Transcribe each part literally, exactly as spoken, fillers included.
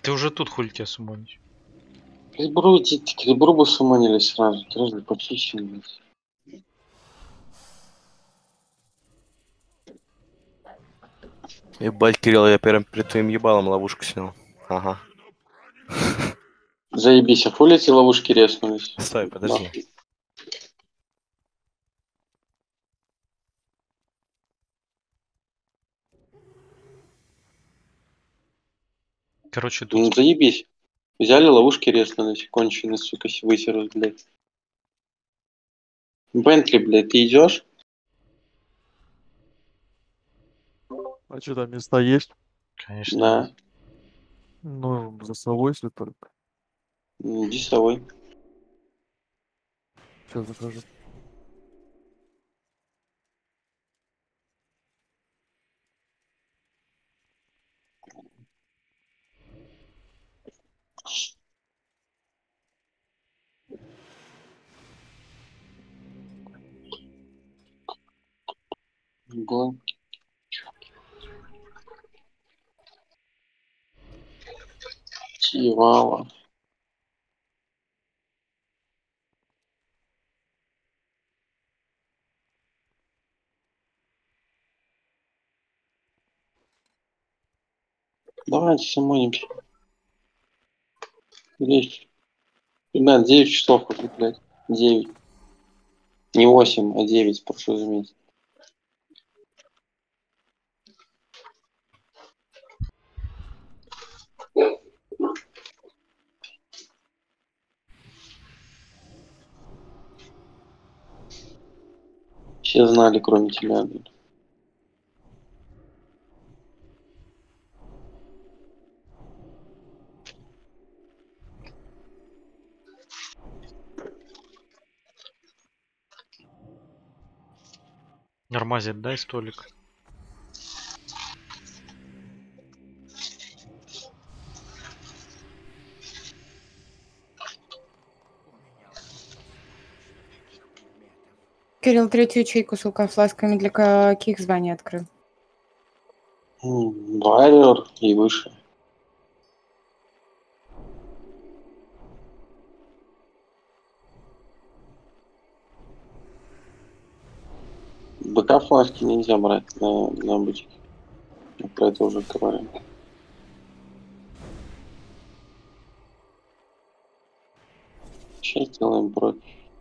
Ты уже тут, хули тебя сумонить. Крибру, крибру бы сумонили сразу, сразу почищены. Ебать, Кирилл, я прям перед твоим ебалом ловушку снял. Ага. Заебись, а хули эти ловушки резнулись? Стой, подожди. Нахуй. Короче, Ну тут... заебись. Взяли ловушки резнулись, конченые, сука, высерут, блядь. Бентли, блядь, ты идешь? А что там места есть? Конечно. Да. Ну, за собой, если только. Ну, иди с тобой. Сейчас захожу. Гонки. Чивала. Давайте самонимся. Десять. Ребят, девять часов уже, блядь. Девять. Не восемь, а девять, прошу заметить. Все знали, кроме тебя, блядь. Нормазит, дай столик. Кирилл, третью ячейку с лукофласками для каких званий открыл? Варьер и выше. БК флажки нельзя брать на, на бычке. Мы про это уже говорим. Сейчас делаем против.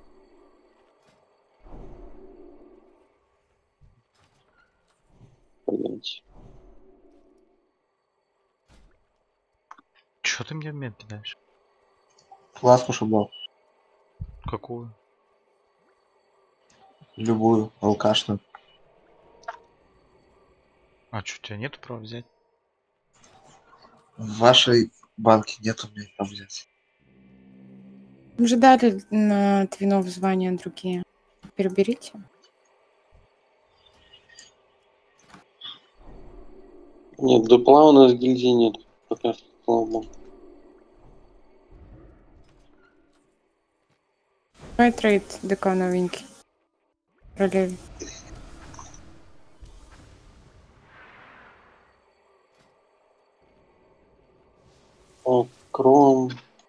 Пойдемте. Чё ты мне в мед кидаешь? Фласку, чтобы дал. Какую? Любую, алкашную. А чё, у тебя нету права взять? В вашей банке нет у меня прав взять. Уже дали на твинов звания другие. Переберите. Нет, дупла у нас в гильдии нет. Пока что, слава богу. Давай трейд ДК новенький. Параллель. О, Кром.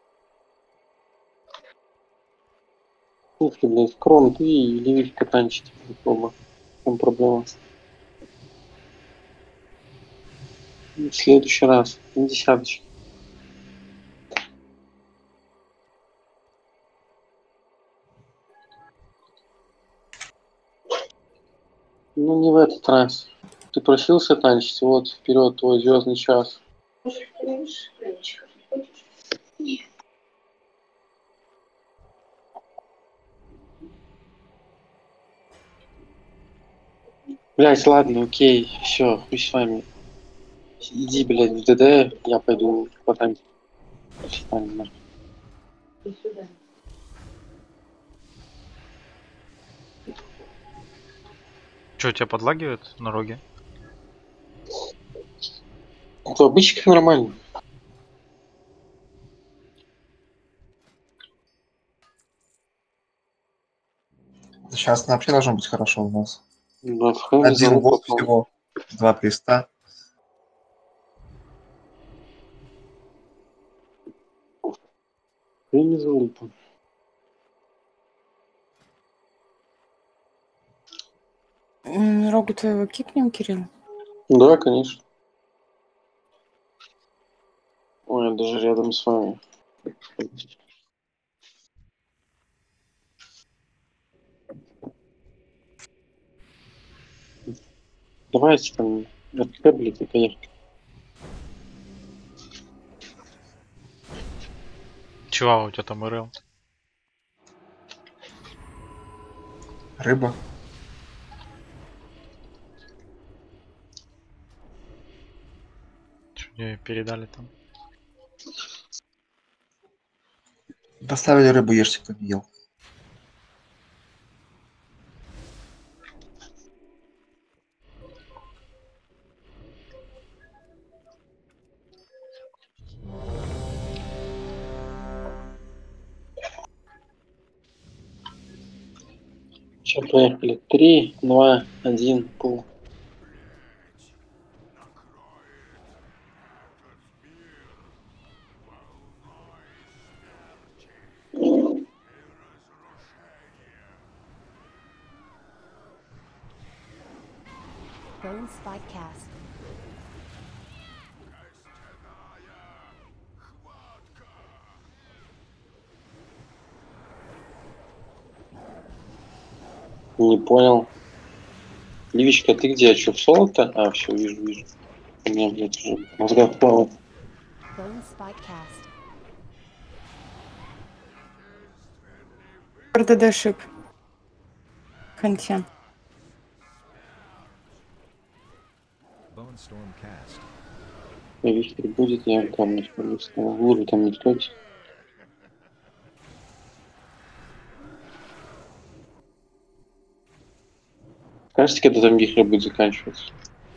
Слушай, блядь, Кром, ты и левичка танчите. Оба. В чем проблема? В следующий раз. На десяточке. Ну, не в этот раз. Ты просился танчить, вот, вперед, твой звездный час. Блять, ладно, окей, все, хуй с вами. Иди, блядь, в ДД, я пойду потанчить. Чё, тебя подлагивает на роге? В обычках нормально. Сейчас вообще должно быть хорошо у нас. Да, в хэме Один залуп год попал. всего, два креста. Хрень не залупа. М, Рогу твоего кикнем, Кирилл? Да, конечно. Ой, я даже рядом с вами. Давайте там открыли, конечно. Чего у тебя там РЛ? Рыба. Что мне передали там? Доставили рыбу, ешьте, кто не ел. Все, поехали. Три, два, один, пул. Bone spike cast. Не понял. Ливичка, ты где? Что, в соло-то? А, все, вижу, вижу. У меня, блядь, уже в мозгах плавает. Bone spike cast. РДД шип. Ханте. Bone storm cast. Ливичка будет, я там не смогу. Лужу там не стойте. Скажите, когда там вихрь будет заканчиваться?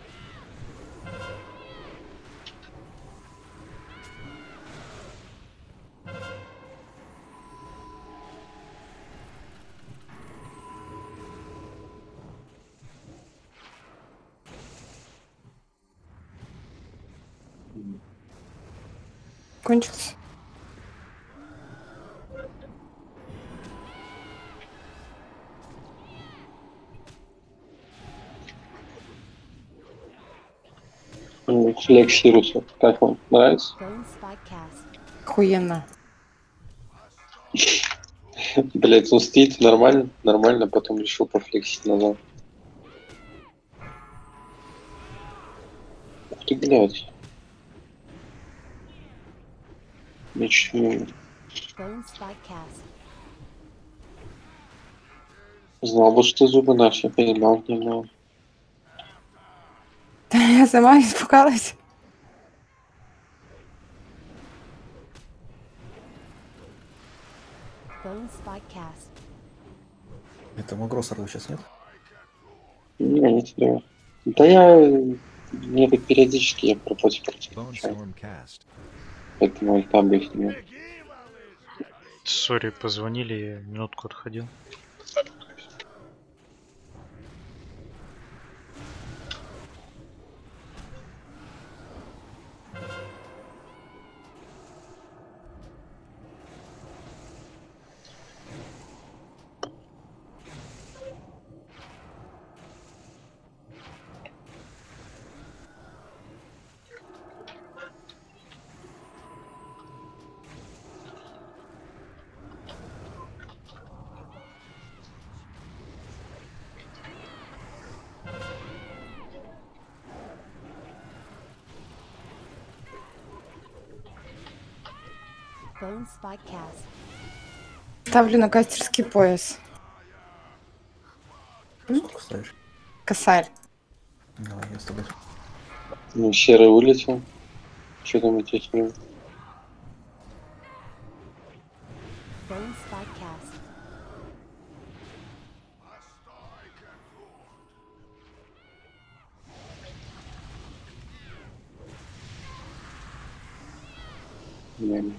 Кончился. М, Флекс Сируса. Как вам? Нравится? Bone spike cast. Охуенно. Блять, он стоит нормально, нормально, потом решил пофлексить назад. Ух ты, блядь. Я чуть не Bone spike cast. знал бы, что зубы наши, понимал, не знал. Я сама испугалась. Bone spike cast. Это Магро сорву сейчас, нет? Не, не тебе. Да я... Мне так периодически я против против. Bone storm cast. Поэтому я там их не... Сори, позвонили, я минутку отходил. Bone spike cast. Ставлю на кастерский пояс. Сколько ставишь? Косарь. Давай, я с тобой. Ну, серый вылетел. Что там у тебя с ним? Bone spike cast. Не.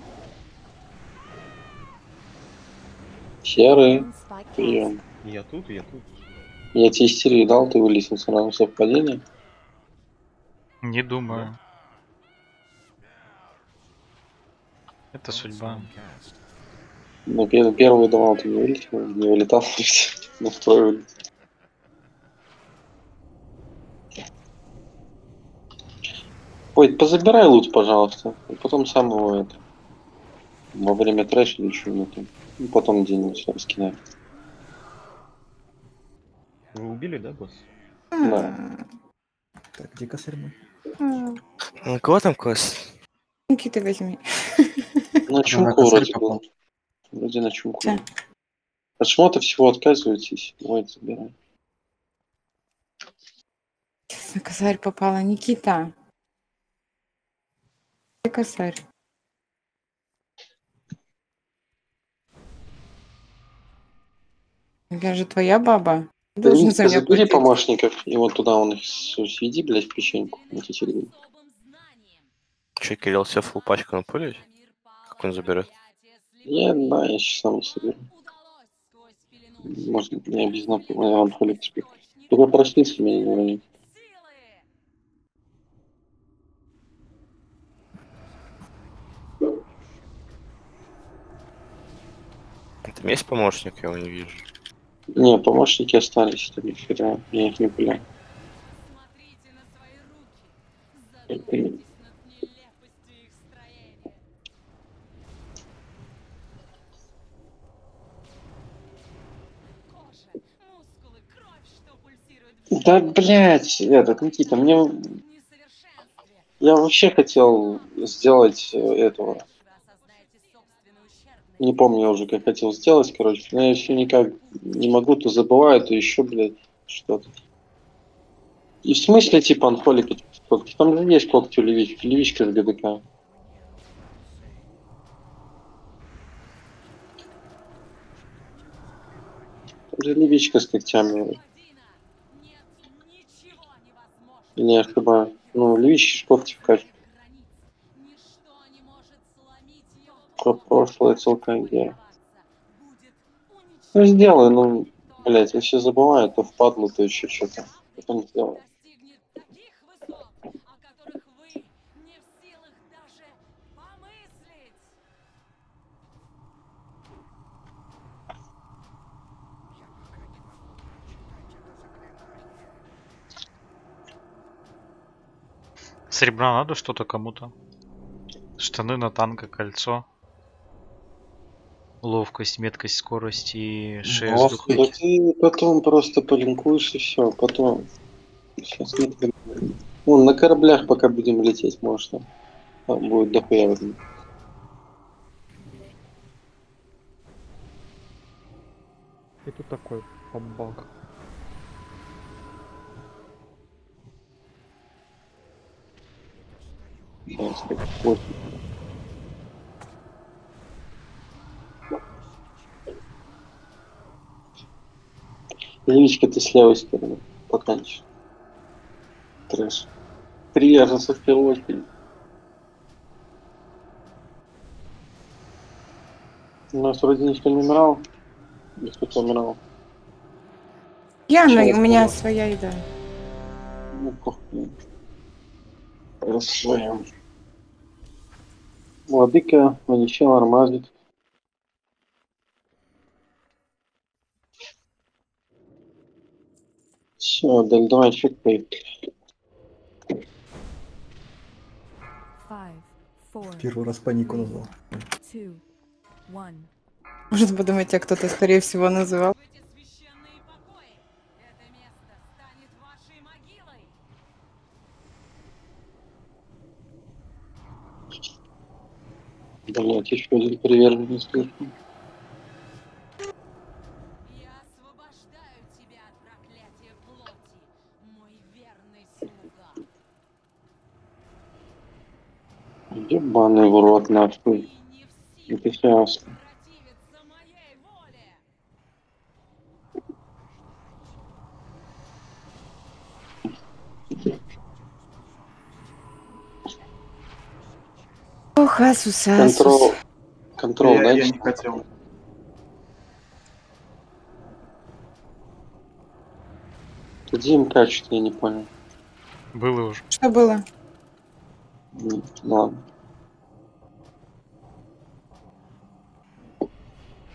Серый. Bone spike cast. Прием. Я тут, я тут. Я тебе истерию дал, ты вылетел сразу. Совпадение? Не думаю. Это Bone судьба. storm cast. На пер- первую давал, ты не вылетел, не вылетал, на вторую вылетел. Ой, позабирай лут, пожалуйста. И потом сам его это. Во время трэша или что-нибудь там. И потом где-нибудь раскинай. Вы убили, да, босс? Да. Так, где косарь мой? М, Ну, кого там кос? Никита, возьми. На чумку косарь вроде попал. был. Вроде на чумку. Всё. был. От шмота всего отказываетесь. Ой, забирай. Сейчас на косарь попала. Никита. Где косарь? Я же твоя баба. Ты должен за Линка, меня забери платить. помощников, и вот туда он их с- сведи, блядь, в печеньку. На эти середины. Че, Кирилл все фул пачку напулить? Как он заберет? Я, да, я сейчас сам соберу. Может, я без напомню, я вам холик спит. Только проснись, меня не уронить. Там есть помощник, я его не вижу. Не, помощники остались, это ни хера, я их не пуляю. Да, блядь, этот, Никита, мне... Я вообще хотел сделать э, этого... Не помню я уже, как хотел сделать, короче. Но я еще никак не могу, то забываю, то еще, блядь, что-то. И в смысле, типа, анхолики, когти? Там же есть когти у левички, левичка с ГДК. Там же левичка с когтями. Или я ошибаюсь? Ну, левички ж когти в качестве. Про прошлое ЦЛКГ. Ну, сделаю, ну, блядь, я все забываю, то впадло, то еще что-то. Потом сделаю. Серебра надо что-то кому-то? Штаны на танка, кольцо. Ловкость, меткость, скорость и шея с Ловкость. духом. Да ты потом просто полинкуешь и все, потом. Сейчас нет времени. Вон, на кораблях пока будем лететь, может там. Там будет дохуя времени. И тут такой бабах. Сейчас, так, вот. Левичка, ты с левой стороны. Поканчишь. Трэш. Приверженцы в первую очередь. У нас вроде никто не умирал. Или кто-то умирал. Я, но Чё у меня это? своя еда. Ну, похуй. Рассвоим. Владыка, Маничел, Армазит. Все, Даль, давай, чек поехали. Five, four, Первый раз панику назвал. two, one. Может подумать, а кто-то, скорее всего, называл. Блять, еще один приверженец слишком. Ебаный в рот, нахуй. Это сейчас. Ох, Асус, Контрол. Асус. Контрол, я, я дайте. не хотел. Где МК, что-то я не понял. Было уже. Что было? М, Ладно.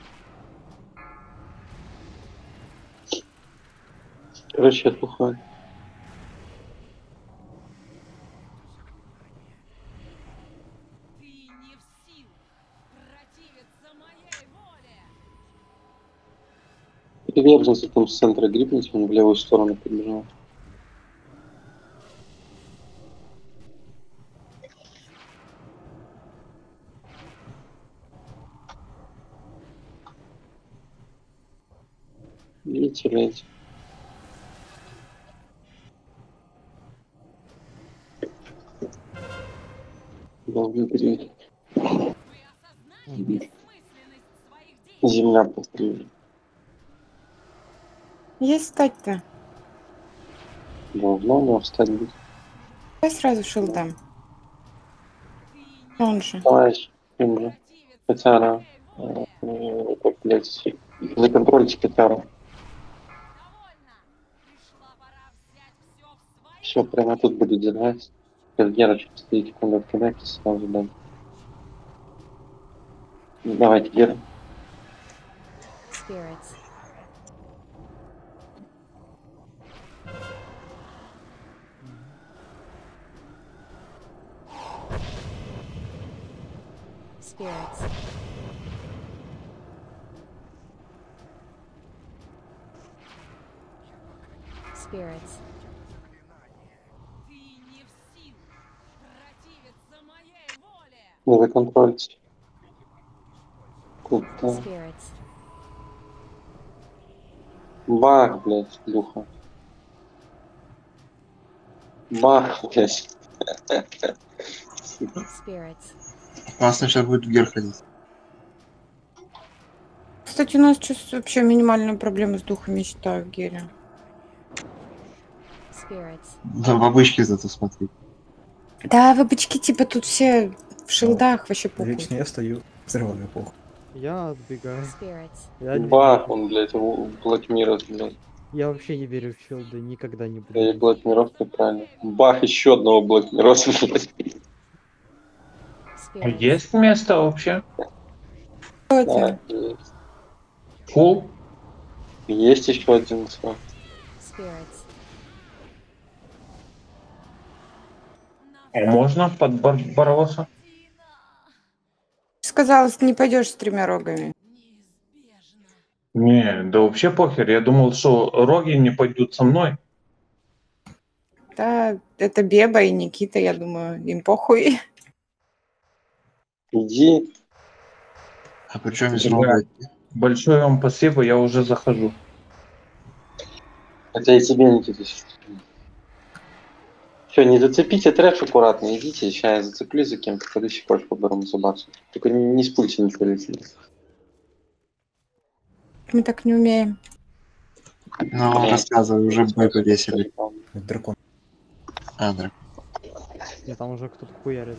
Короче, я слухаю. Приверженцы там с центра грипнуть, он в левую сторону побежал. Не теряйте. Должны перейти. Земля повторила. Есть стать-то. Должно но встать будет. Давай сразу шилдам. Он же. Давай, им же. Петяра. э, э, Как, блядь, законтрольте Петяра. Все, прямо тут будет задавать. Сейчас Гера что-то стоит, секунду откидайте, сразу дам. Давайте, Гера. Spirits. Spirits. Spirits. Не законтрольте. Куда? Spirits. Бах, блядь, духа. Бах, блядь. Spirits. Опасно сейчас будет вверх ходить. Кстати, у нас сейчас вообще минимальные проблемы с духами, считаю, в Гере. Spirits. Да, бабочки зато смотри. Да, вы бычки, типа, тут все в шилдах вообще похуй. Лично я стою, взрываю эпоху. Я отбегаю. Spirits. Я, не Бах, верю. он, блядь, в Black Mirror, блядь. Я вообще не верю в шилды, никогда не буду. Я и Black Mirror, ты правильно. Бах, еще одного Black Mirror, блядь. Spirits. Есть место вообще? Что Да, это? есть. Фул? Есть еще один слой. Spirits. А можно под бар Барбоса? Сказала, ты не пойдешь с тремя рогами. Не, да вообще похер. Я думал, что роги не пойдут со мной. Да, это Беба и Никита, я думаю, им похуй. Иди. А причем здесь Да. много. Большое вам спасибо, я уже захожу. Хотя и тебе, Никита. Все, не зацепите трэш аккуратно, идите, сейчас я зацеплю за кем-то, когда еще хочешь побором забаться. Только не, не спульте, не полетели. Мы так не умеем. Ну, рассказывай, уже бой повесили. Это дракон. А, да. Нет, там уже кто-то хуярит.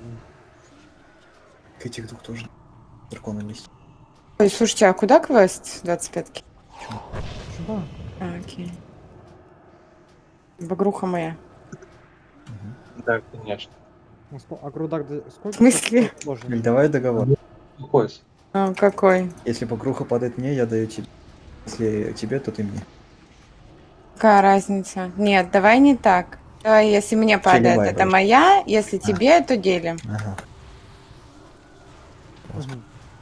К этих двух тоже. Дракона есть. Ой, слушайте, а куда квест двадцать пятки? Сюда. А, окей. Багруха моя. Да, конечно. Ну, ско- А Грудак, да- сколько? В смысле? тут сложно? Иль, давай договор. Какой? А, какой? Если багруха падает мне, я даю тебе. Если тебе, то ты мне. Какая разница? Нет, давай не так. Давай, если мне падает, Целевая, это короче. моя, если тебе, то делим. Ага. Мгм.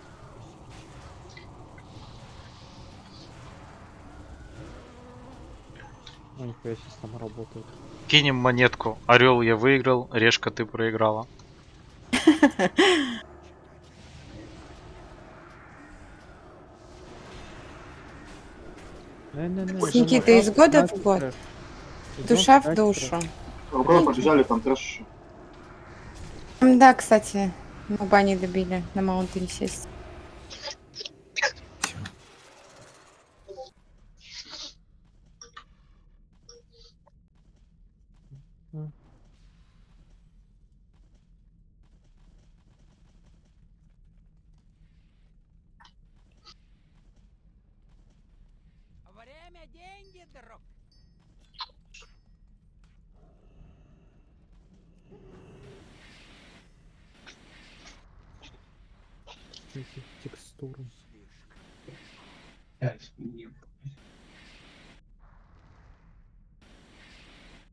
Ну, нихуя сейчас там работает. Кинем монетку. Орел я выиграл, решка ты проиграла. Не-не-не, С это Никитой из душа, года в трэш, год. трэш. Душа Идём в трэш, душу. Куда побежали, там трэш еще. М, Да, кстати, мы бани добили на Маунтин сесть. М. Эти текстуры.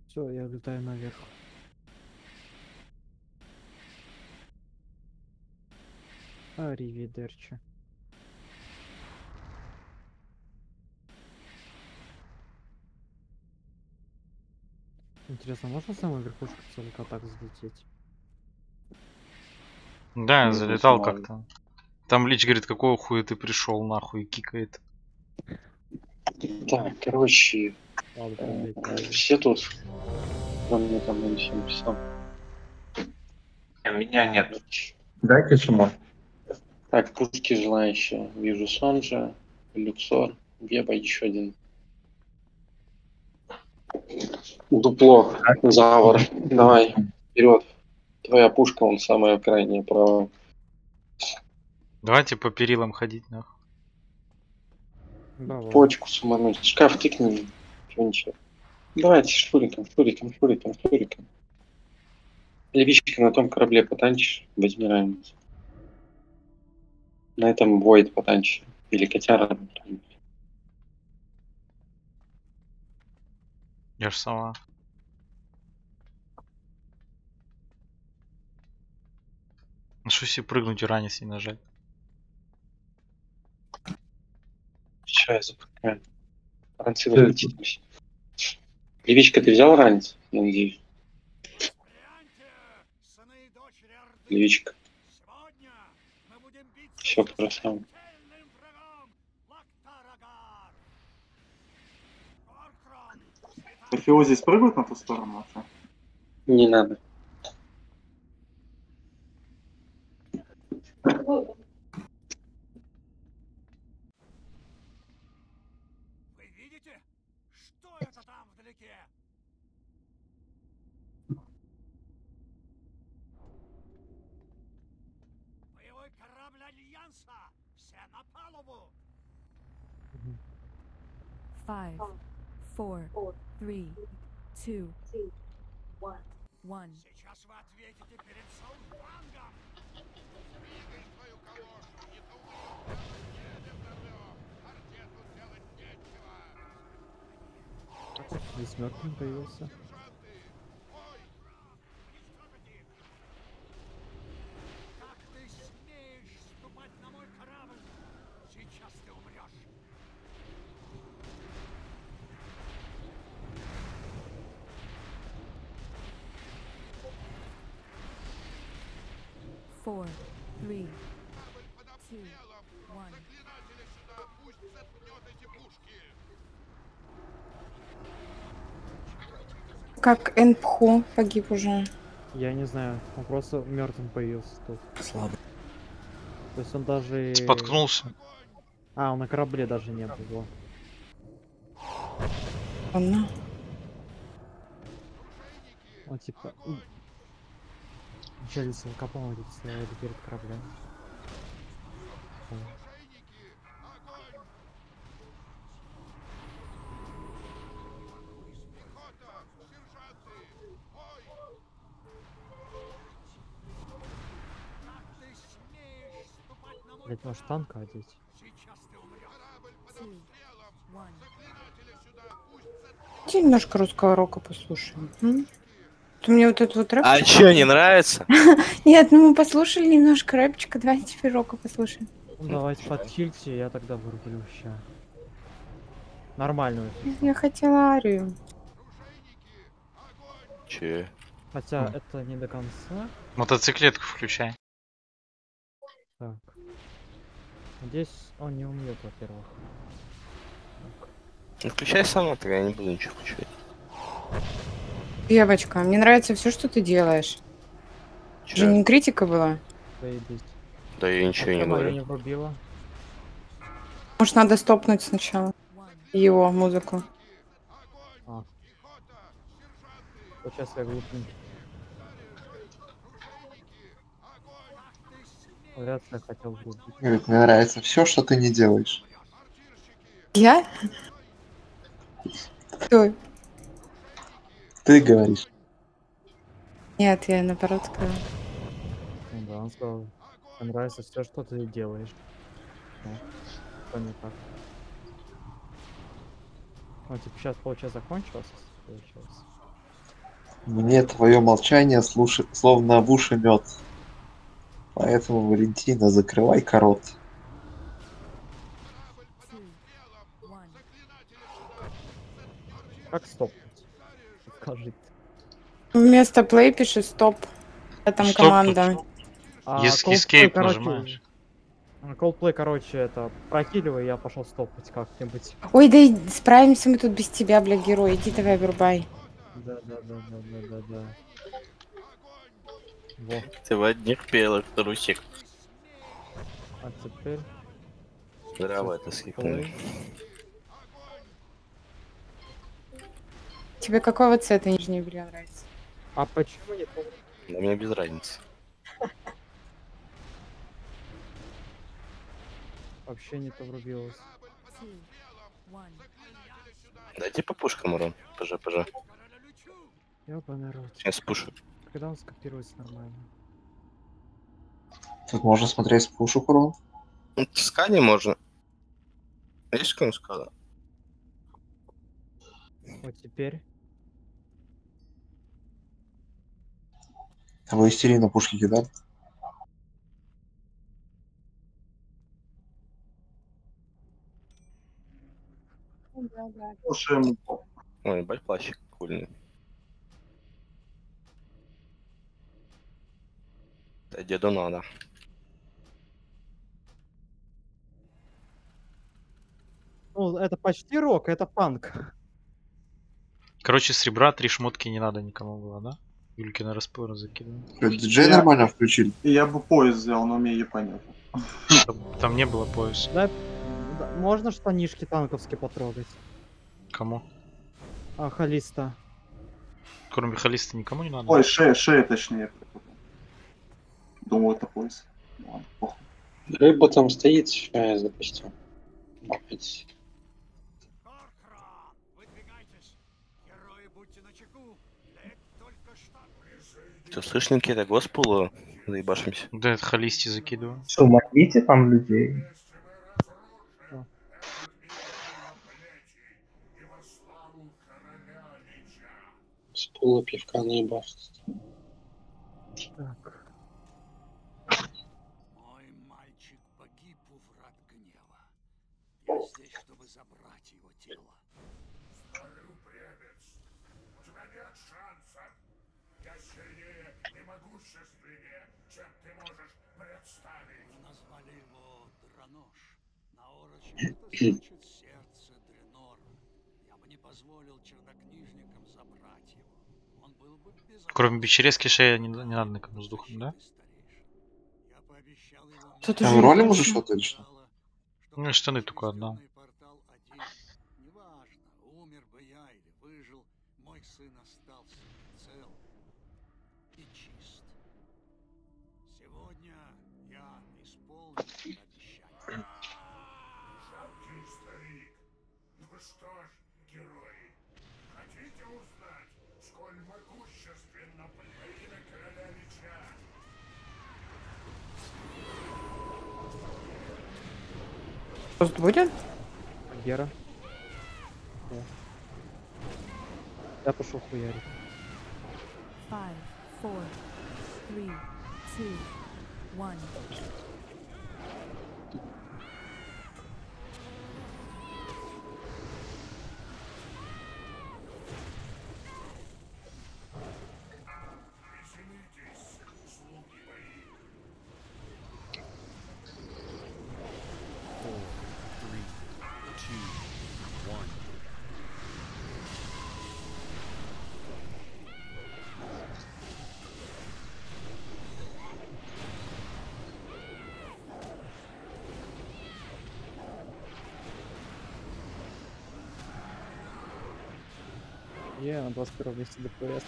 Все, я летаю наверх. Аривидерчи. Интересно, можно с самой верхушки целика так взлететь? Да, я Не залетал знаю. как-то. Там Лич говорит, какого хуя ты пришел, нахуй, и кикает. Так, короче, Ладно, э, прилетели. все тут. Он мне там на всем писал. А меня нет. Дайте Шимон. Так, пушки желающие. Вижу Сонджа, Люксор, Геба, еще один. Дупло, Завар. Давай, вперед. Твоя пушка, он самая крайняя правая. Давайте по перилам ходить, нахуй. Давай. Почку сумануть. Шкаф тыкни. Чего ничего. Давайте шуриком, шуриком, шуриком, шуриком. Левичка на том корабле потанчишь, возьми ранец. На этом Void потанчишь. Или котяра. Я ж сама. Ну что себе прыгнуть и ранец не нажать? Сейчас я запускаю. Ранцы возьмите. Левичка, ты взял ранец? Я надеюсь. Левичка. Все, красава. Эфио здесь прыгают на ту сторону вообще? Не надо. Вы видите? Что это там вдалеке? Боевой корабль Альянса! Все на палубу! Five, four, three, two, one. Сейчас вы ответите перед Саурфангом! Здесь мертвым появился. Как ты смеешь ступать на мой корабль? Сейчас ты умрешь! Four, three, two, one. Как Энпху погиб уже. Я не знаю, он просто мертвым появился тут. Слабо. То есть он даже... Споткнулся. А, он на корабле даже не был. Ладно. Он типа... Челюсть целка, по-моему, стояли перед кораблем. Блять, может танка одеть? Two, one. Давайте немножко русского рока послушаем. М? Ты мне вот этот вот рэп... А чё, не нравится? Нет, ну мы послушали немножко рэпчика, давайте теперь рока послушаем. Ну, давайте подхильте, я тогда вырублю ща. Нормальную. Я хотела арию. Че? Хотя это не до конца. Мотоциклетку включай. Так. Надеюсь, он не умрет, во-первых. Ну, включай сама, тогда я не буду ничего включать. Девочка, мне нравится все, что ты делаешь. Чё? Же не критика была? Заебись. Да я ничего не Почему я говорю. не врубила? Может, надо стопнуть сначала его музыку. А. Вот сейчас я глупну. Вряд ли я хотел врубить. Говорит, мне нравится все, что ты не делаешь. Я? Кто? Ты говоришь. Нет, я наоборот сказала. Ну да, он сказал, мне нравится все, что ты делаешь. Ну, что не так. Ну, типа, сейчас полчаса закончилось, получается. Мне твое молчание слушай, словно в уши мед. Поэтому, Валентина, закрывай-ка рот. Как стопнуть? Скажи. Вместо play пиши стоп. Это там Стоп команда. А, Ес- Coldplay, escape короче, нажимаешь. а, Coldplay, короче, это прокидывай, я пошел стопать как-нибудь. Ой, да и справимся мы тут без тебя, бля, герой. Иди давай, вырубай. Да, да, да, да, да, да, да. Во. Ты в одних пелах, трусик. А теперь. Здраво это скипнули. Play. Тебе какого цвета нижнее белье нравится? А почему не помню? Да мне без разницы. Вообще не то врубилось. Дайте по пушкам, урон. Пж, пж. Ёбаный рот. Сейчас пушу. Когда он скопируется нормально? Тут можно смотреть с пушек урон. Ну, скани можно. Есть кому скала? Вот теперь. А вы истерии на пушки кидали? Слушаем. Ой, ебать, плащик кульный. Да деду надо. Ну, это почти рок, это панк. Короче, с ребра три шмотки не надо никому было, да? Юльки на распор закидывал. Диджей Я- нормально включили? И я бы поезд взял, но мне непонятно. Там, там не было пояса. Да, да, можно штанишки танковские потрогать? Кому? А, холиста. Кроме холиста никому не надо? Ой, шея, шея точнее. Думаю, это поезд. Ладно, похуй. Рыба там стоит, сейчас я запустил. Опять. Что, слышь, Никита, госпулу заебашимся? Да, это холисти закидываю. Что, моргните там людей? С пула пивка наебашится. Так. Мой мальчик погиб у врат гнева. Я здесь, чтобы забрать его тело. Старый упрямец, у тебя нет шанса. Я сильнее и могущественнее, чем ты можешь представить. Вы назвали его Дранош. На орочи это значит сердце Дренор. Я бы не позволил чернокнижникам забрать его. Он был бы безопасен. Кроме бичерезки шея не, не надо никому с духом, да? Я пообещал его Тут Там уже роли не уже точно. что-то или что? Ну, штаны только отдал. Неважно, умер бы я или выжил, мой сын остался цел и чист. Сегодня я исполню обещание. Жалкий старик. Ну что ж, герои, хотите узнать, сколь могущественно половина короля меча? Пост будет? Гера. О. Я пошел хуярить. Five, four, three, two, one. Извинитесь, слуги мои. Four, three, two, one. Е, на двадцать первом месте ДПС.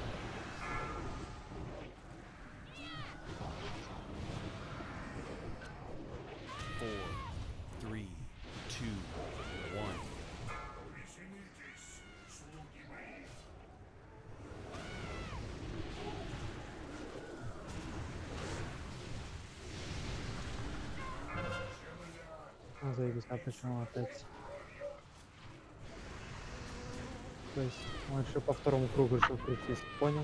Four, three, two, one. Извинитесь, слуги мои. А, заебись, а почему опять? То есть он еще по второму кругу решил крутиться, понял?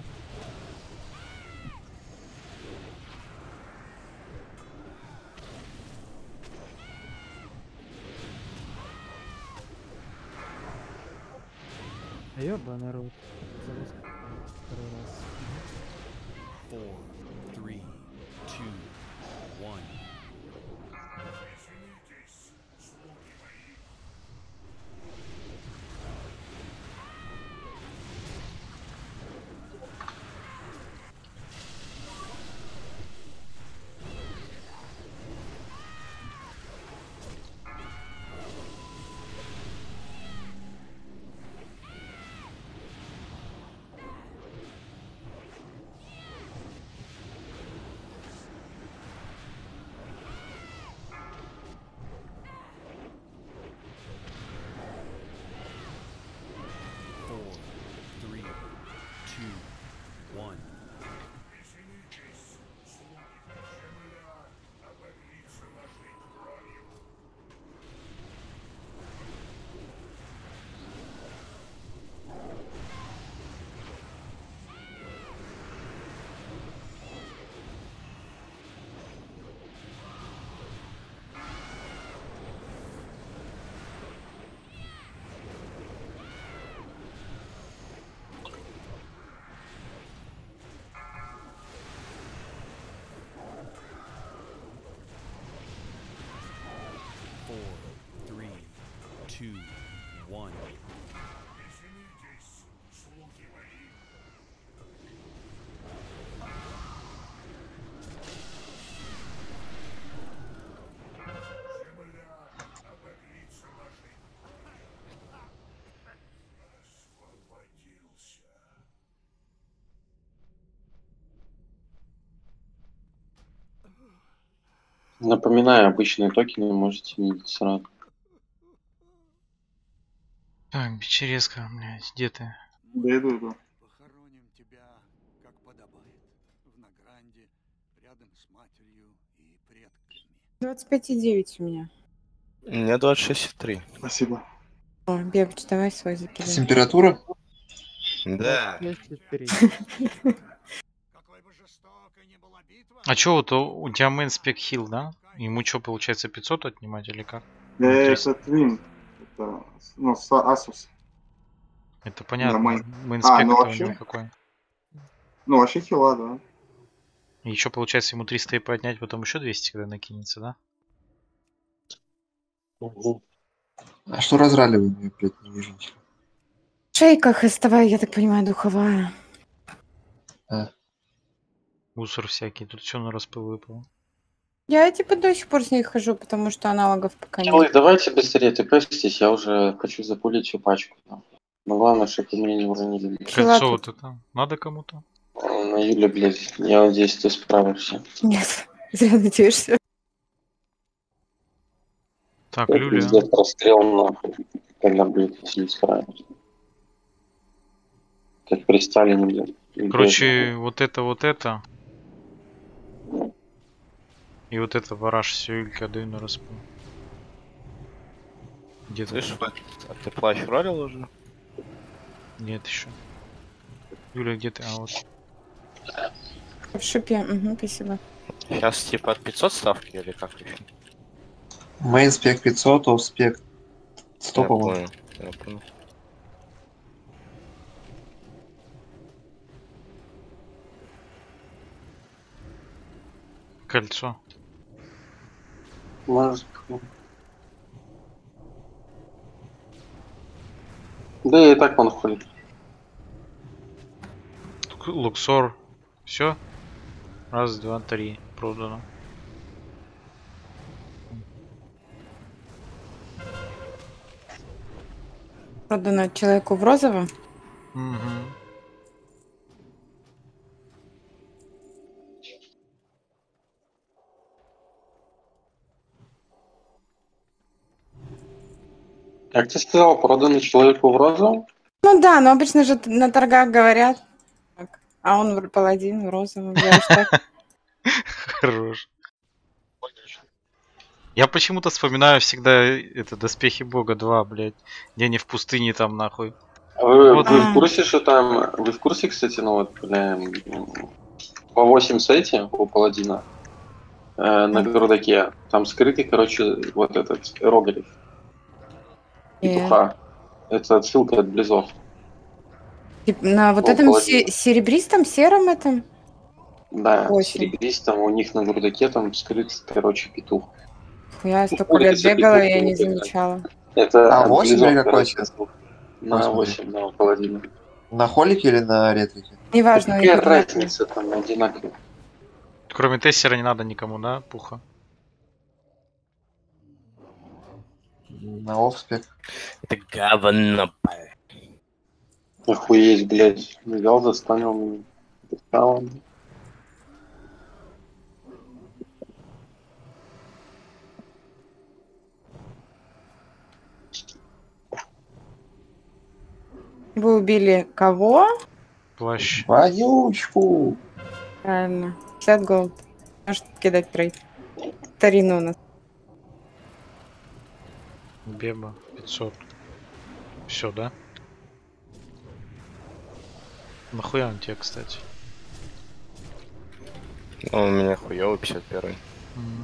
Ёбаный рот. Второй раз. Four, three, two, one. Four, three, two, one. Four, three, two, one. Напоминаю, обычные токены можете видеть сразу. Так, Печерезка, блядь, где ты? Да иду, иду. Похороним тебя, как подобает, в Награнде, рядом с матерью и предками. двадцать пять и девять у меня. У меня двадцать шесть и три. Спасибо. О, Бебыч, давай свой закидай. Температура? Да. А чё, вот у, у тебя мэн спек хил, да? Ему что, получается, пятьсот отнимать или как? Э, Это Твин. Это, ну, с- Asus. Это понятно. Нормально. Мэн А, спек ну это у вообще. него какой? Ну, вообще хила, да. И еще получается ему триста и поднять, потом еще двести, когда накинется, да? А что разраливание, блядь, не вижу ничего. Шейка хостовая, я так понимаю, духовая. А. Мусор всякий. Тут все на распыл выпало. Я типа до сих пор с ней хожу, потому что аналогов пока Ой, нет. давайте быстрее, ты простись, я уже хочу запулить всю пачку. Но главное, чтобы вы меня не уронили. Кольцо вот это. Надо кому-то? На Юля, блядь, я надеюсь, ты справишься. Нет, зря надеешься. Так, Я Люля. пиздец расстрел нахуй, когда будет, если не справишься. Как при Сталине, блядь. Короче, вот это, вот это. И вот это вараж все, Юлька, даю на распыл. Где ты? Слышь, а ты плащ ролил уже? Нет еще. Юля, где ты? А вот. В шипе, угу, спасибо. Сейчас типа от пятьсот ставки или как еще? Main спек пятьсот, off спек сто, Я по-моему. понял, я понял. Кольцо. Может. Да и так он ходит. Луксор. Все. Раз, два, три. Продано. Продано человеку в розовом. Угу. Как ты сказал, проданный человеку в розовом? Ну да, но обычно же на торгах говорят. Так, а он в- паладин в розовом. Я уж так. Хорош. Я почему-то вспоминаю всегда это Доспехи Бога два, блядь. Где они в пустыне там нахуй Вы, Вот. вы в курсе, что там... Вы в курсе, кстати, ну вот, бля, по восемь сете у паладина э, на Грудаке, там скрытый, короче, вот этот рогалик. Петуха. Это отсылка от Близов. Тип- На вот О, этом паладин. се- серебристом, сером этом? Да, Восемь. серебристом, у них на Грудаке там скрыт, короче, петух. Я столько Улица лет бегала, петух, я не вот это. замечала. Это А от восемь Близов, или какой короче, цвет? отсылка. На Посмотри. восемь, да, у паладина. На холике или на ретрике? Неважно, у них Какая одинаково. разница там одинаково? Кроме тессера не надо никому, да, пуха? На офспек. Это говно. Охуеть, блядь. Взял, застанил меня. Достал. Вы убили кого? Плащ. Вонючку. Правильно. пятьдесят голд. Может кидать трейд. Тарина у нас. Беба пятьсот. Все, да? Нахуя он тебе, кстати? Ну, у меня хуёвый пятьдесят один. М.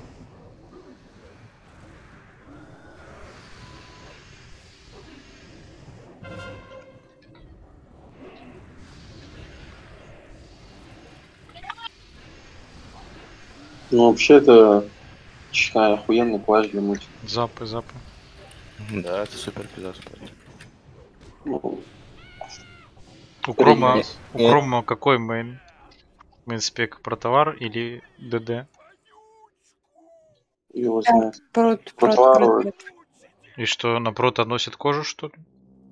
Ну, вообще, это, считаю, охуенный плащ для мультика. Запы, запы. Да, это супер пиздец. Ну, У Крома, Есть. у Крома какой мейн? Мейн спек про товар или ДД? его знает. Прот, По прот, товару. прот. И что, на прота носит кожу, что ли?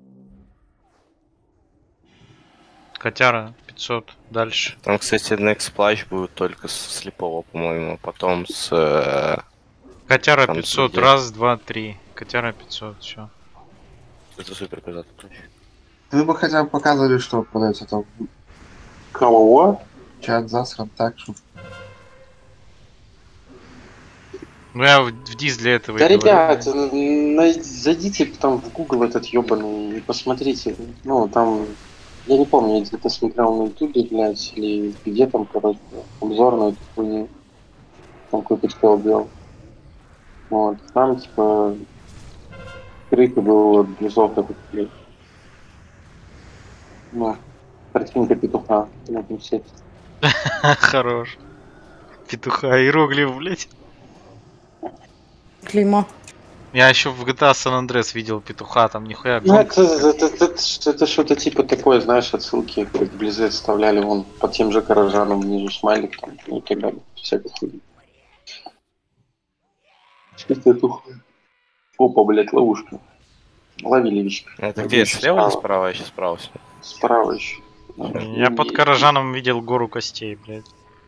Котяра пятьсот. Дальше. Там, кстати, Next Splash будет только с слепого, по-моему, потом с... э, Котяра там пятьсот. другие. Раз, два, три. Котяра пятьсот. Все. Это супер пиздец. Вы бы хотя бы показывали, что продается там. Кого? Чат засран так, что... Ну я в, в дис для этого Да, и говорю. ребят, на- зайдите там в Google этот ёбаный и посмотрите. Ну, там, я не помню, я где-то смотрел на ютубе, блядь, или где там, короче, обзор на эту хуйню. Там какой-то чел делал. Вот, там, типа, крик был от Близов этот, блядь. Ну, картинка петуха на этом сете. Хорош. Петуха, иероглиф, блять. Клеймо. Я еще в джи ти эй San Andreas видел петуха, там нихуя. Ну, гонка. это, это, это, это, это что-то типа такое, знаешь, отсылки, как Близы вставляли вон под тем же горожанам внизу смайлик там, ну и так далее. Всякой хуйни. Что-то это хуй. Опа, блядь, ловушка. Лови, Левичка. Это где, слева или справа? Я сейчас справа. Справа еще. Я под горожаном видел гору костей, блядь.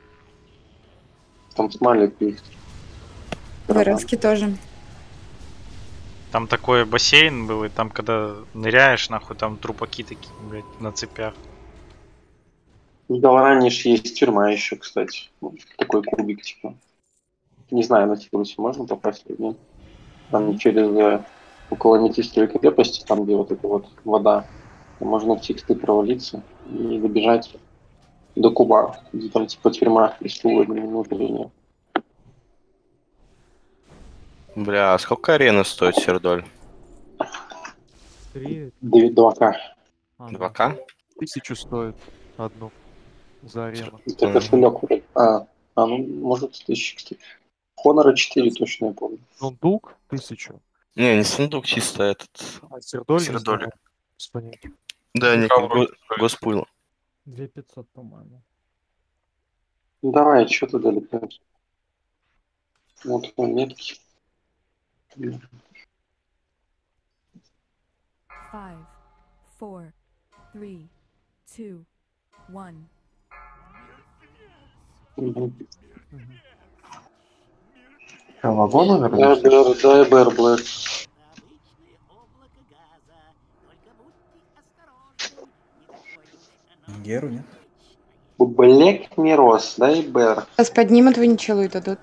Там смайлик есть. Вырозки тоже. Там такой бассейн был, и там, когда ныряешь, нахуй, там трупаки такие, блядь, на цепях. В Галараниш есть тюрьма еще, кстати. Вот такой кубик, типа. Не знаю, на Тигрусе можно попасть или нет. Там через э, около Метистой крепости, там где вот эта вот вода, там можно в тексты провалиться и добежать до Куба, где там типа тюрьма и стул внутренняя. Бля, а сколько арены стоит Сердоль? Три. два ка. А, два ка? Тысячу стоит одну за арену. Это кошелек вроде. А, а, ну, может, тысячи, кстати. Хонора четыре точно я помню. Сундук тысячу. Не, не сундук, чисто этот... А Сердоль? не Сердоль. знаю. Господи. Да, не как го- госпыл. две тысячи пятьсот, по-моему. Ну, давай, что туда летать? Вот он метки. Five, four, three, two, one. Что, вагон умер? Да, Бэр, да, Бэр, Блэк. Геру, нет? Блэк Мирос, дай Бэр. Сейчас поднимут винчелу и дадут.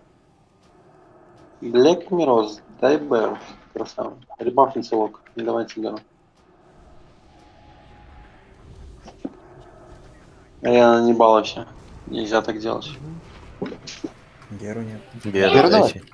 Блэк Мирос, дай Бэр. Красава. Ребаф целок. Не давайте Геру. А я не баловался. Нельзя так делать. Геру нет. Геру Геру давай. дайте.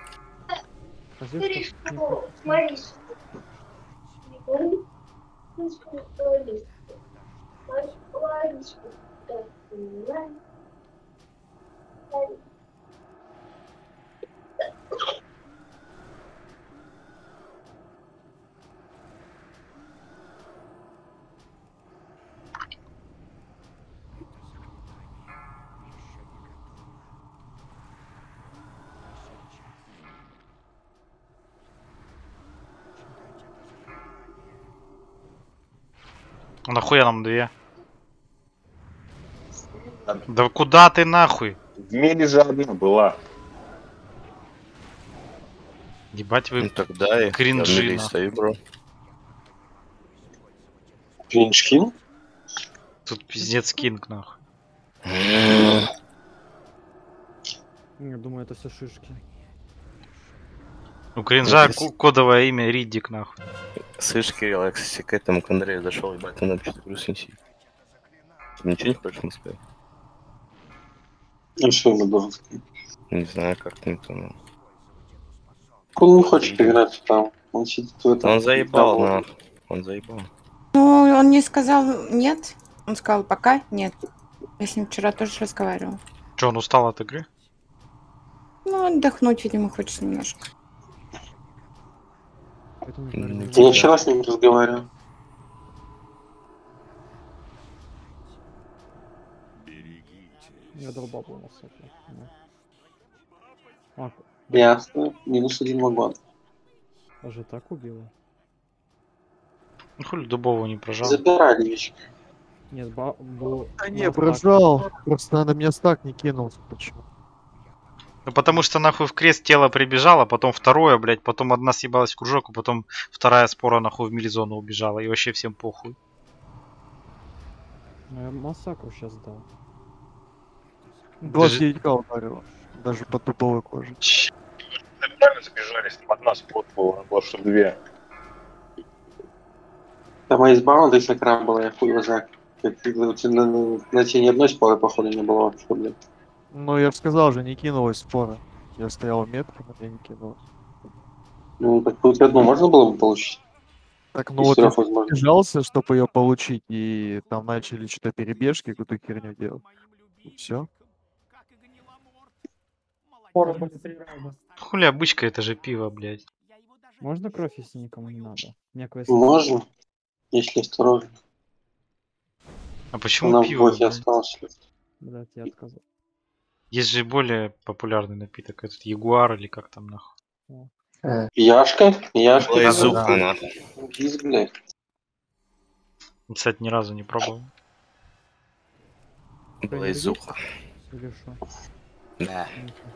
А нахуя нам две? Да куда ты нахуй? В мире же одна была. Ебать вы Ну тогда я кринжи, я нахуй. стою, бро. Кринжкин? Тут пиздец кинг нахуй. Я думаю, это все шишки. У кринжа Ну, ко- кодовое имя Риддик нахуй. Слышь, Кирилл, я, кстати, к этому к Андрею зашел, ебать, ты нам что-то груз неси. Ты ничего не хочешь ему сказать? Ну что ему должен сказать? Не знаю, как не то, ну. Он не хочет играть там. Он сидит в этом. Он заебал, там, на. Он заебал. Ну, он не сказал нет. Он сказал пока нет. Я с ним вчера тоже разговаривала. Че, он устал от игры? Ну, отдохнуть, видимо, хочет немножко. Я вчера с ним разговаривал. Я долбал у нас это. А, Ясно. Минус один вагон. даже так убило? Ну хули дубову не прожал. Забирай, Левичка. Нет, ба был... Да не, прожал. Просто на меня стак не кинулся. Почему? Ну потому что нахуй в крест тело прибежало, потом второе, блядь, потом одна съебалась в кружок, а потом вторая спора нахуй в милизону убежала, и вообще всем похуй. Ну, я массакру сейчас дал. двадцать девять ка ударило. Даже по дубовой коже. Нормально сбежались, там одна спот была, было что две. Там айсбаунда и сакра была, я хуй его знаю. Как- На, на, на тебе ни одной споры, походу, не было вообще, блин. Ну, я же сказал же, не кинулась спора. Я стоял в метке, но я не кинулась. Ну, так хоть одну можно было бы получить? Так, ну Из вот трех я возможных. бежался, чтобы ее получить, и там начали что-то перебежки, какую-то херню делать. Все. Хули обычка, это же пиво, блядь. Можно кровь, если никому не надо? Мне квест- Можно, если осторожно. А почему Нам пиво? в блядь? осталось. Блядь, я отказал. Есть же более популярный напиток, этот Ягуар или как там нахуй. Яшка? Яшка? Блейзуха, нахуй. Есть, блядь. Кстати, ни разу не пробовал. Блейзуха. Или что? Да.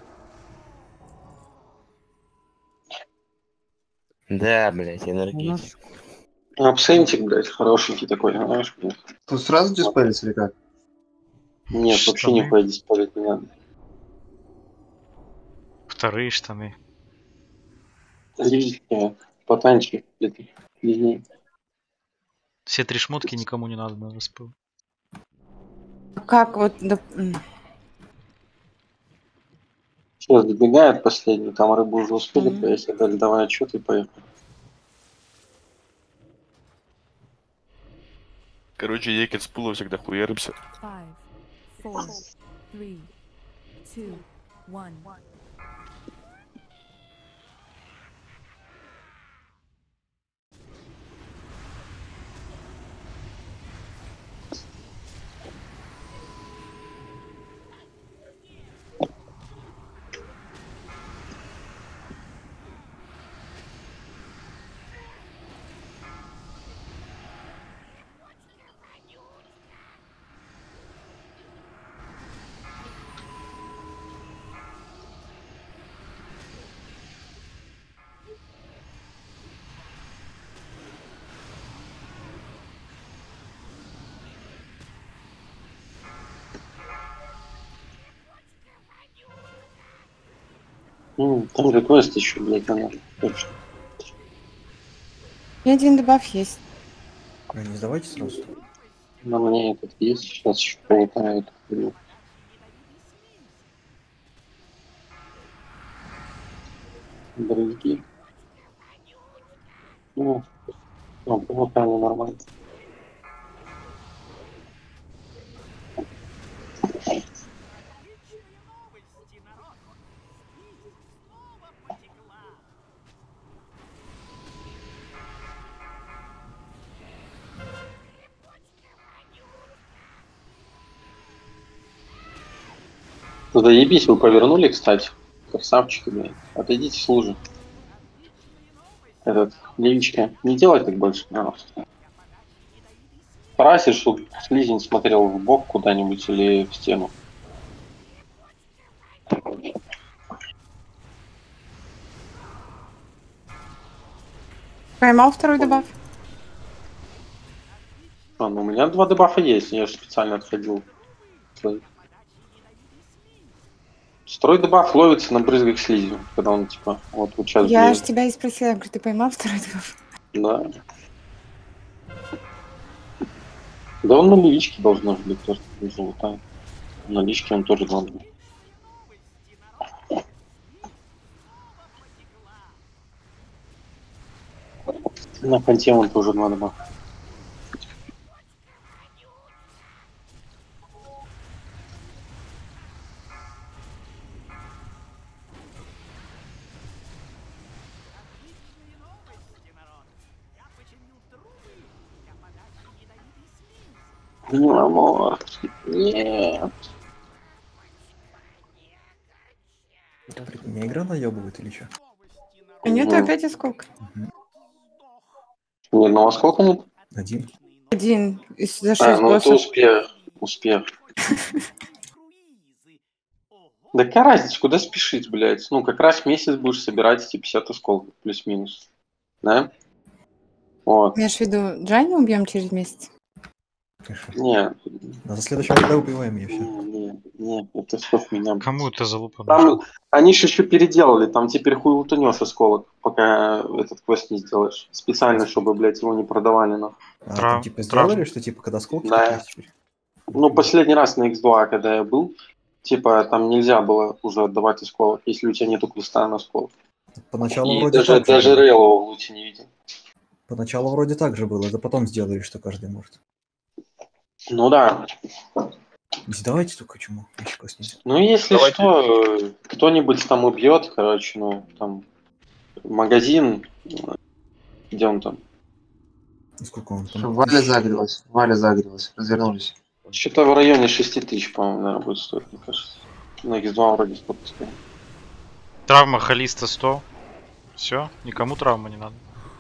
Да, блядь, энергетик. Абсентик, блядь, хорошенький такой, знаешь, блядь. Тут сразу диспарить или как? Нет, Штаны. вообще никуда диспарить не надо. Вторые штаны. Листики, потанчики, где-то длиннее. Все три шмотки никому не надо на распыл. Как вот... да, м. Сейчас добегает последний, там рыбу уже успели поесть, дали давай отчет и поехали. Короче, Екет с пула всегда хуярымся. Five, four, three, two, one. Ну, там же квест еще, блядь, надо. Точно. И один добав есть. А не сдавайте сразу. На мне этот есть, сейчас еще полутаю эту хуйню. Брызги. Ну, ну, полутаю нормально. Заебись, вы повернули, кстати. Красавчики, блядь. Отойдите с лужи. Этот, Левичка, не делай так больше, пожалуйста. Старайся, чтобы слизень смотрел в бок куда-нибудь или в стену. Поймал второй дебаф? А, ну у меня два дебафа есть, я же специально отходил. Второй дебаф ловится на брызгах слизью, когда он типа вот, вот сейчас. Я бьет. же тебя и спросила, я говорю, ты поймал второй дебаф? Да. Да он на левичке должен быть тоже золотая. На личке он тоже должен быть. На конте он тоже два дебафа. Ну, амор. Нет. Меня игра наебывает или что? А нет, Мгм. опять осколка. Ни одного осколка нет? Один. Один. Из- За А, шесть ну это боссов. успех. Успех. Да какая разница, куда спешить, блядь? Ну, как раз месяц будешь собирать эти пятьдесят осколков, плюс-минус. Да? Вот. Имеешь в виду, Джанни убьем через месяц? Не, А за следующего года убиваем ее все. не, не, это сколько меня... Кому это залупа? Там, они же еще переделали, там теперь хуй утонешь осколок, пока этот квест не сделаешь. Специально, чтобы, блядь, его не продавали, нахуй. А, там, типа сделали, что типа когда осколки Да. такие теперь? Ну, последний раз на икс два, когда я был, типа, там нельзя было уже отдавать осколок, если у тебя нету квеста на осколок. Поначалу И вроде даже, так же даже было. Рейлова в луте не видел. Поначалу вроде так же было, да потом сделали, что каждый может. Ну да. Давайте только чему. Еще квест нет. Ну, если Давайте. что, э, кто-нибудь там убьет, короче, ну, там, магазин, э, где он там? Сколько он там? Валя загрелась, Валя загрелась, развернулись. Что-то в районе шести тысяч, по-моему, наверное, будет стоить, мне кажется. На икс два вроде сколько стоит. Травма холиста сто. Все, никому травма не надо.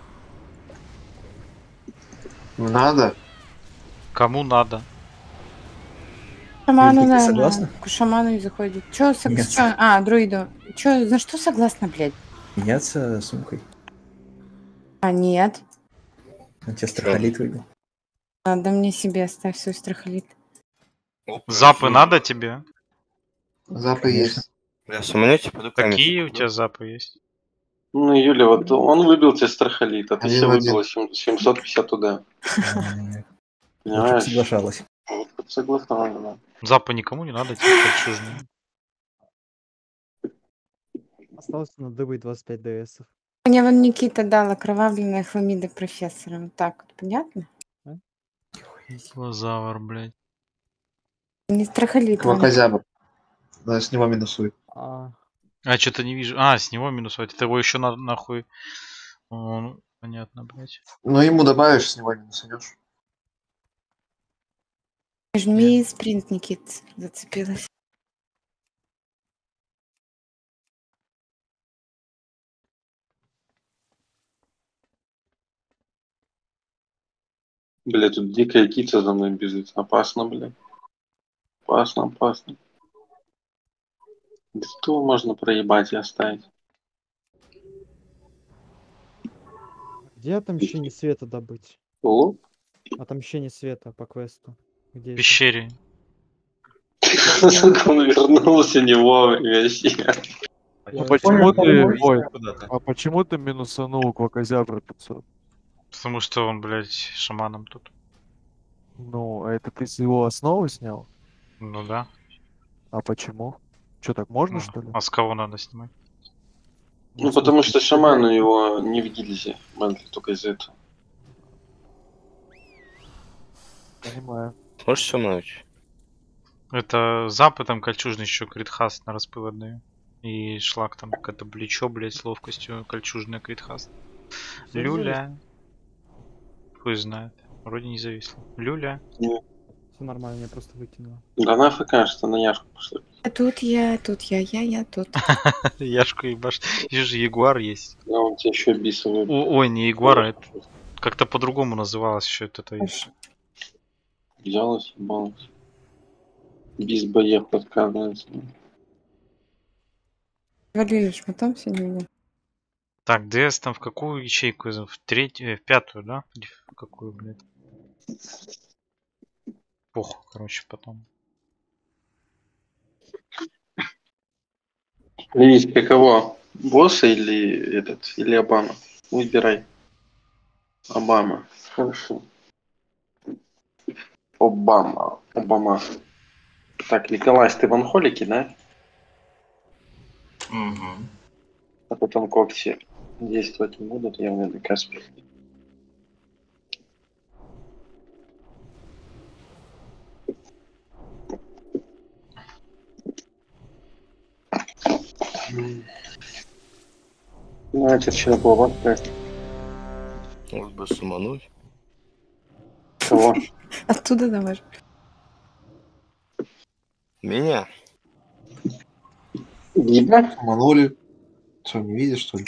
Надо? Кому надо? Шаману, Ты наверное. согласна? К шаману и заходит. Чё, сог- Нет. чё? А, друиду. Чё, на что согласна, блядь? Меняться сумкой. А, нет. Он тебе страхолит выбил. Надо мне себе оставь свой страхолит. Запы надо тебе? Запы есть. Бля, суманете, пойду камень. Какие у тебя запы есть? Ну, Юля, вот он выбил тебе страхолит, а ты Один себе в один. выбила семь- семьсот пятьдесят УД. Понимаешь? Соглашалась. Вот согласна, да. Запы никому не надо, тебе кольчужные. Осталось на ДВ двадцать пять ДСов. Мне вон Никита дал окровавленная хламида профессора. Вот так вот, понятно? Лазавр, блядь. Не страхолит. вон. Квакозябр. Да, с него минусуй. А, А, что-то не вижу. А, с него минусовать. Это его еще на, нахуй. О, ну, понятно, блядь. Ну, ему добавишь, с него минусанешь. Жми спринт, Никит. Зацепилась. Бля, тут дикая кица за мной бежит. Опасно, бля. Опасно, опасно. Да что можно проебать и оставить? где отомщение света добыть? О? Отомщение света по квесту. Где В это? пещере. Сука, он вернулся не вовремя вообще. А почему ты... понял, Ой, куда-то. а почему ты минусанул Квакозябра пятьсот? Потому что он, блядь, шаманом тут. Ну, а это ты с его основы снял? Ну да. А почему? Что, так можно, Ну, что ли? а с кого надо снимать? Ну, потому что шаману его не в гильзе. Мэнтли только из-за этого. Понимаю. Можешь со мной? Это западом кольчужный еще критхаст на распыл отдаю. И шлак там какое-то плечо, блять, с ловкостью кольчужный критхаст. Всё Люля. Хуй знает. Вроде не зависло. Люля. Все нормально, я просто выкинула. Да нафиг, кажется, на яшку пошли. А тут я, тут я, я, я тут. Яшку ебаш. Здесь же ягуар есть. А он тебе еще бисовый. О, ой, не ягуар, а это как-то по-другому называлось еще это. это есть. Взялась, ебалась. Бис боев отказывается. Валерий, потом сегодня. Так, ДС там в какую ячейку? В третью, в пятую, да? Или в какую, блядь? Похуй, короче, потом. Ливийский кого? Босса или этот? Или Обама? Выбирай. Обама. Хорошо. Обама. Обама. Так, Николай, ты в анхолике, да? Угу. А потом когти действовать не будут, я на Каспе. Ну, это что было? Может бы сумануть? Кого? Оттуда давай. Меня? Видно? Манули. Что, не видишь, что ли?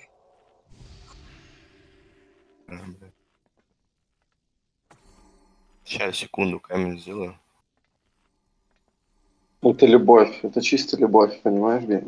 Сейчас, секунду, камень сделаю. Это любовь, это чисто любовь, понимаешь, Бен?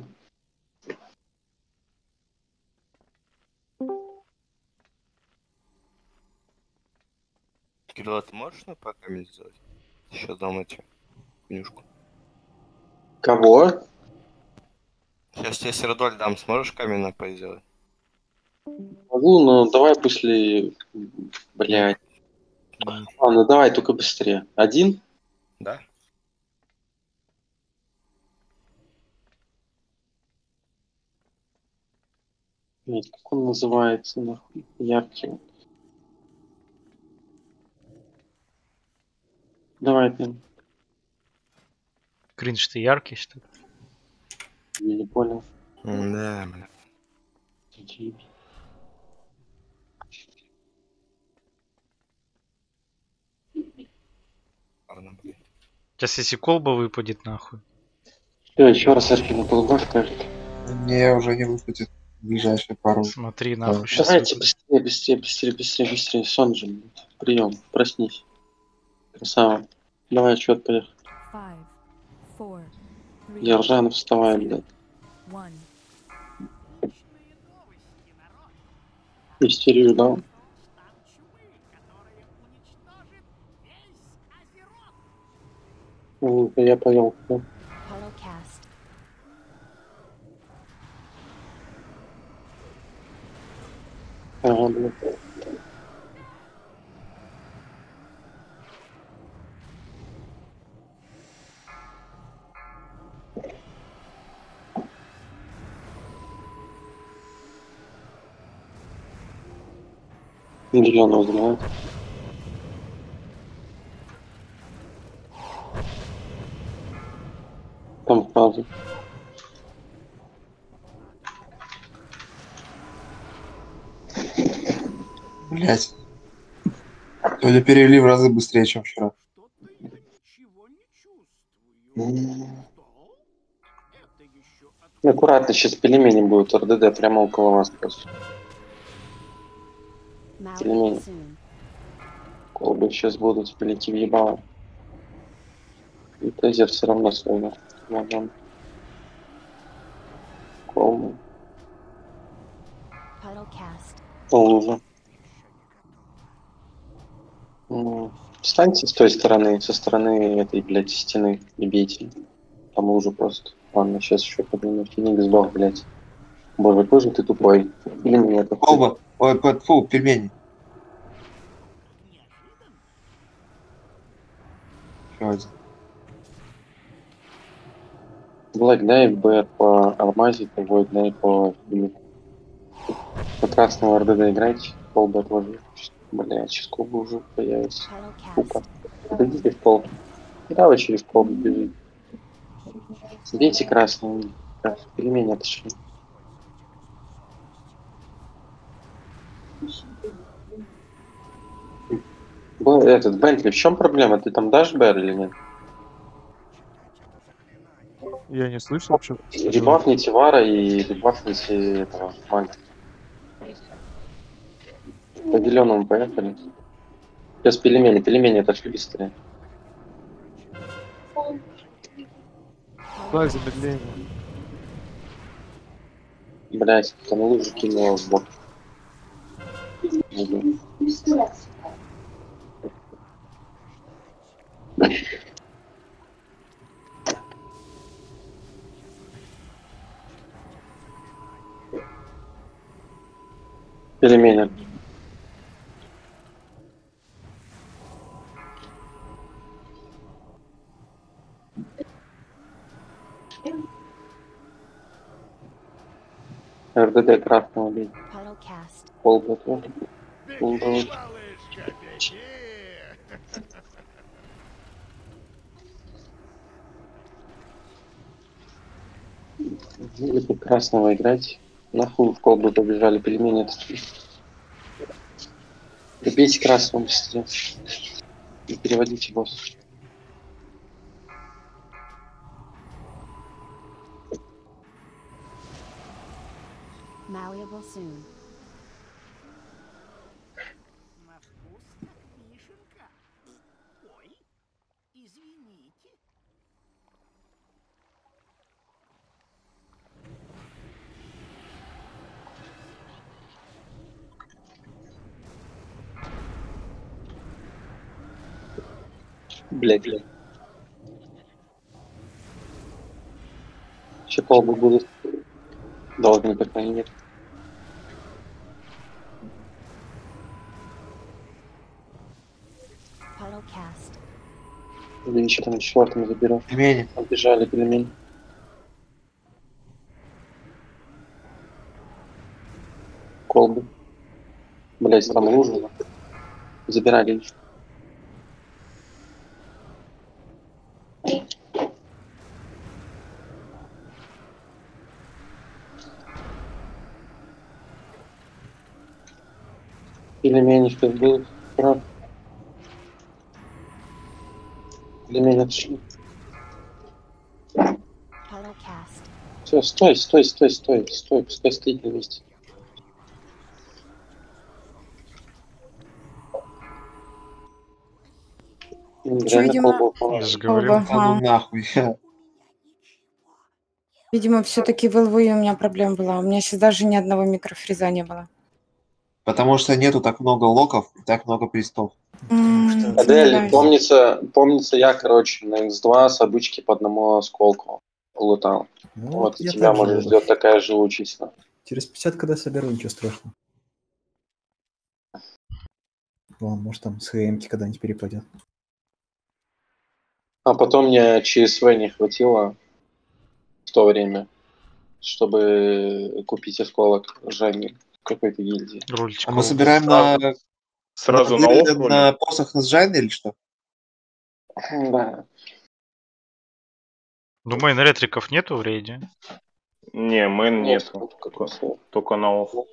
Кирилл, а ты можешь на по камень сделать? Сейчас дам эти книжку. Кого? Сейчас тебе сердоль дам, сможешь камень на по сделать? Могу, но давай после... Блядь. Ладно, давай, только быстрее. Один? Да. Нет, как он называется, нахуй? Яркий. Давай, блин. Кринж, ты яркий, что ли? Я не понял. Да, бля. Сейчас если колба выпадет нахуй. Все, еще раз арки на полгода скажет. Не, уже не выпадет в ближайшие пару. Смотри, нахуй. Сейчас Давайте быстрее, быстрее, быстрее, быстрее, быстрее. Сон же, блядь. Прием, проснись. Красава. Давай, отчет, поехали. Five, four, three, Ержанов, вставай, блядь. one. Истерию дал. Ну, я понял. Да. Portal cast. Ага, блядь. Миллион узнает. Там фраза. Блять. Сегодня перевели в разы быстрее, чем вчера. Аккуратно, сейчас пельмени будут РДД прямо около вас просто. Пельмени. Колбы сейчас будут пилить в ебало. И тезер все равно свой. Можем. Колбы. Portal cast. Лужа. М, Встаньте с той стороны, со стороны этой, блядь, стены и бейте. Там лужа просто. Ладно, сейчас еще подниму. Финик сдох, блядь. Боже, какой же ты тупой. Или нет? Колба. Ой, под- фу, пельмени. Еще один. Black Knight, Б по Алмазе, Void Knight по... По красному РДД играть, колбы отложить. Бля, сейчас колбы уже появится. Сука. Подойдите в колбу. Да, вы через колбу бежите. Дети красные. Так, пельмени отошли. Б- Этот, Бентли, в чем проблема? Ты там дашь Бэр или нет? Я не слышал вообще. Ребафните Вара и ребафните этого мага. По зеленому поехали. Сейчас пельмени, пельмени отошли быстрее. Так, замедление. Блять, там лужу кинула в бок. Иду. Пельмени. РДД красного бить. Пол готов. Пол готов. Или красного играть. Нахуй в колбу побежали, пельмени отошли. Добейте красного быстрее. И переводите босс. Malleable soon. Блять, блять. Еще колбы будут. Должны, по крайней мере. Puddle cast. Или еще там четвертым заберу. Пельмени. Побежали пельмени. Колбы. Блять, там лужа. Забирали их. Пельмени что будут. Прав. Пельмени отшли. Puddle cast. Все, стой, стой, стой, стой, стой, пускай стоит на месте. Видимо, Я же говорю. колба, Да ну ага. нахуй. Видимо, все-таки в ЛВИ у меня проблема была. У меня сейчас даже ни одного микрофриза не было. Потому что нету так много локов и так много пристов. М, Адель, сомневаюсь. помнится, помнится, я, короче, на икс два с обычки по одному осколку лутал. Ну, Вот, я тебя, так же может, буду. ждет такая же участь. Через пятьдесят, когда соберу, ничего страшного. Вон, может там с ХМки когда-нибудь перепадет. А потом мне ЧСВ не хватило в то время, чтобы купить осколок Жани в какой-то гильдии. А мы собираем на... Сразу на, на на, Овку на или? посох на Джайна или что? Да. Думаю, на ретриков нету в рейде. Не, мэн Нет, нету. Только, только на Овку.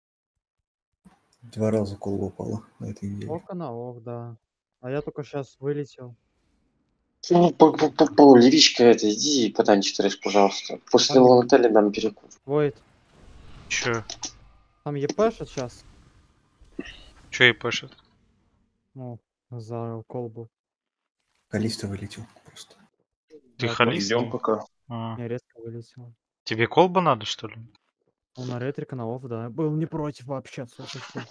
Два раза колба упала на этой неделе. Око на ок, да. А я только сейчас вылетел. Ну, по- по- по- по- Левичка это, иди потанчи трэш, пожалуйста. После Там- Лонателя дам перекур. Войт, Че? там епешит сейчас? Че и пишет? Ну, за колбу. Калиста вылетел просто. Ты Да, халист? Ждем пока. А. Не, резко вылетел. Тебе колба надо, что ли? Ну, на ретрика, на офф, да. Был не против вообще, слушай, что.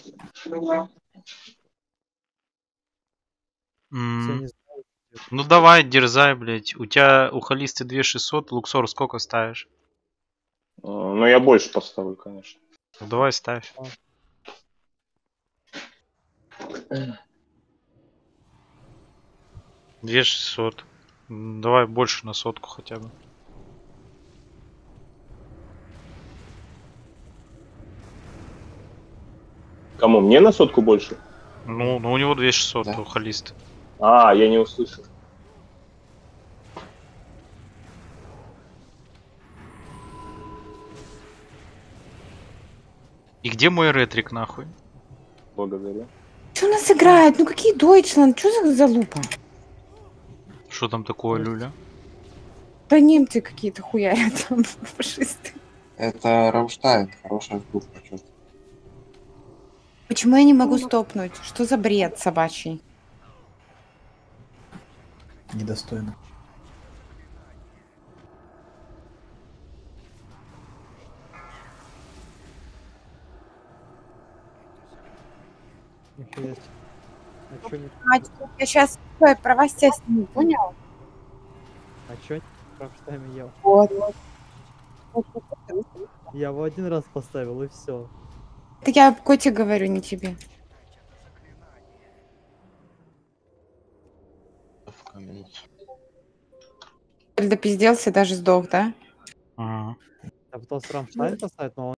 М, Все не знаю. Ну давай, дерзай, блядь. У тебя у халисты две тысячи шестьсот, Луксор сколько ставишь? Э, Ну, я больше поставлю, конечно. Ну давай ставь. две шестьсот. М, Давай больше на сотку хотя бы. Кому? Мне на сотку больше? Ну, ну у него две шестьсот, Да. у холиста. А, я не услышал. И где мой ретрик нахуй? Благодарю. Что у нас играет? Ну какие Deutschland? Что за залупа? Что там такое, Люля? Да немцы какие-то хуярят там, фашисты. Это Рамштайн, хорошая группа. Чё. Почему я не могу стопнуть? Что за бред собачий? Недостойно. Нихуя себе. А чё не... А, я сейчас права тебя сниму, понял? А чё Рамштайн ел? Вот, вот. Я его один раз поставил и все. Так я Коте говорю, не тебе. Допизделся, даже сдох, да? Ага. Я пытался Рамштайн поставить, но он